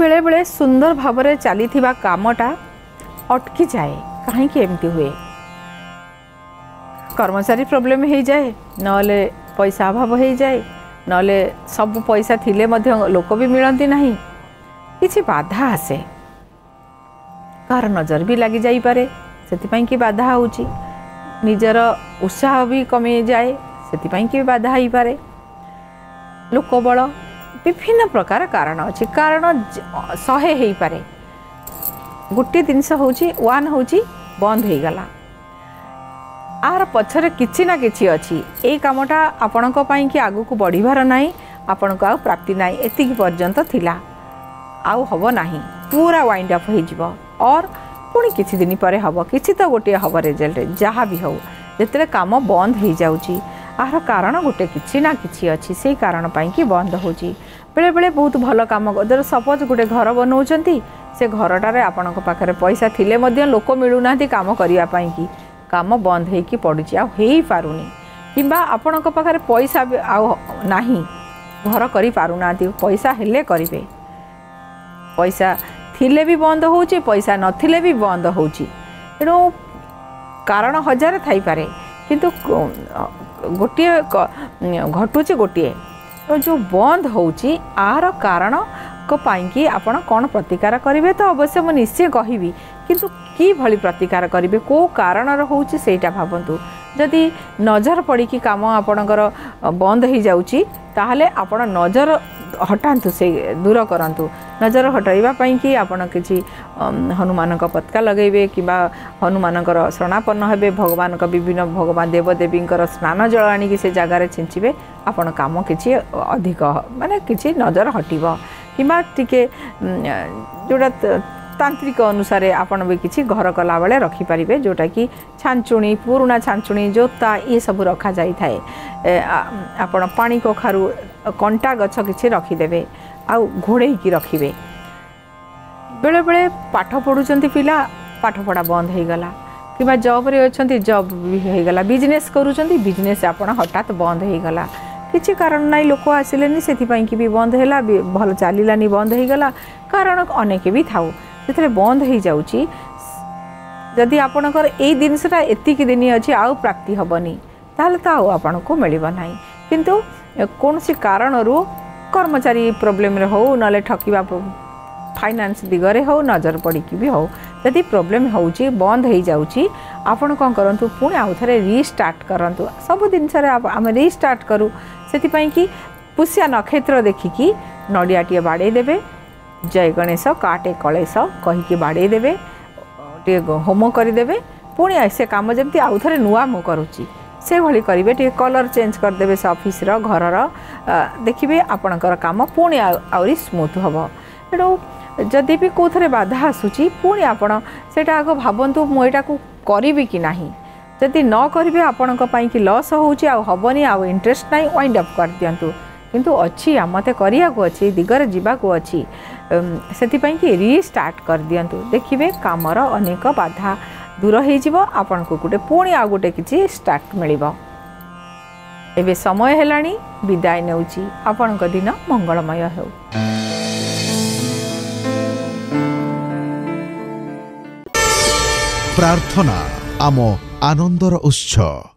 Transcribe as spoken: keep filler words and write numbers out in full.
बेले बेले सुंदर भाव चली कामटा अटकी जाए कहीं एमती हुए कर्मचारी प्रोब्लेम हो जाए नले पैसा अभाव हो जाए नले सब पैसा थिले मध्य लोक भी मिलती नहीं किसी बाधा आसे कार नजर भी लगी जाई पारे से कि बाधा होची निजर उत्साह भी कमी जाए से कि बाधा हो पारे लोक बल विभिन्न प्रकार कारण अच्छी कारण शहे हो पारे गोटे जिनस होची वन होची बंद हो गला आर पछरे किछि ना किछि अछि ए कामटा आपणक पई कि आगु को बढ़िबार नाही आपणक आ प्राप्ति नाही एतिकी पर्यंत थिला आउ हबो नाही पूरा वाइंड अप हो जिवो और पुणी किछि दिन परे हबो किछि तो गोटे हबो रिजल्ट जहाँ भी हो जेतले काम बंद हो जाउची आर कारण गोटे किछि ना किछि अछि से कारण पई कि बंद होची बेले बेले बहुत भल काम जर सपोज गोटे घर बनाउचंती से घरटारे आपणक पाखरे पैसा थिले मध्य लोक मिलुनांती काम करिया पई कि काम बंद होइकी पड़ुची आ हेई पारुनी किंबा आपणक पाखरे पैसा आउ नाही घर करि पारुनांती पैसा हेले करिवे पैसा थिले भी बंद होची पैसा नथिले भी बंद होची एणु कारण हजार थाई पारे किंतु गोटे घटुची गोटे जो बंद होची आर कारण को पाई कि आपण कौन प्रतिकार करेंगे तो अवश्य मुझे निश्चय कहबी किंतु कि भली प्रतिकार करेंगे को कारण होची सेटा भावतु जदि नजर पड़ी कि काम आपणकर बंद हो जाउची ताहले आपण नजर हटातु से दूर करंतु नजर हटाइबा पई कि आपण किछि हनुमान का पताका लगेबे किबा हनुमान शरणापन्न हेबे भगवान का विभिन्न भगवान देवदेवी स्नान जल आनिक से जगार छिंचिबे आपण काम किछि अधिक माने किछि नजर हटिबो किबा टिके जोड़ा तांत्रिक अनुसार आपण भी किछि घर कला बेले रखी पारिबे जोटा कि छांचुणी पुराना छांचुणी जोता ये सब रखा जाई थाए आपण पानी कखारु कंटा गछ किछि रखिदेबे आ घोड़े की रखिबे बेले बेले पाठ पढ़ुचंती पिला पाठ पढ़ा बंद हो गला किबा जॉब रे अछंती जॉब भी हो गला बिजनेस करूचंती बिजनेस आपण हठात बंद हो गला किसी कारण नाई लोक आसिलेनी सेथिपाई कि भी बंद हैला भल चलिलानी बंद हो गला कारण अनेक भी थाउ से बंद हो जाउची जदि आपणकर एई जिनसटा एतिकी दिन अच्छी आउ प्राप्ति हेबनी ताहले तो आउ आपण को मिलिबा नाही किंतु कोनसी कारणरू कर्मचारी प्रोब्लेम रे हो नले ठकिबा फाइनान्स दिगरे हो नजर पड़ी कि भी हो जदि प्रोब्लेम होउची बंद हो जाउची आपण कोन करंतु पुणी आउ थरे रीस्टार्ट करंतु सब जिनस रे आम रीस्टार्ट करू सेथिपाई कि पुष्या नक्षत्र देखिकी नडियाटिए बाड़े देबे जय गणेश काटे कलेश कहीकि बाड़े देबे टे होम करदेवे पुणी से कम जमी आउ थे नुआ मु करुच्ची से भली करेंगे टे कलर चेंज करदे से ऑफिस रो घर रो देखिए आपणकर काम पुणी आहरी स्मूथ हम एणु जदि भी कौ थे बाधा आसूची पुणी आपण से आग भावतु मुझा को करी कि ना जदि न करेंगे आपण कि लस होची हेनी आउ इंटरेस्ट ना वाइंड अप कर दिंतु किंतु अच्छी मते करिया को अच्छी दिगरे जीवा को अच्छी से रीस्टार्ट कर दिंतु देखिए कामर अनेक बाधा दूर हो आपन को गोटे पुणी आ गोटे किसी स्टार्ट मिलिबो एबे समय हेलानी विदाय नेउची आपन को दिन मंगलमय हो। प्रार्थना आम आनंदर उत्सव।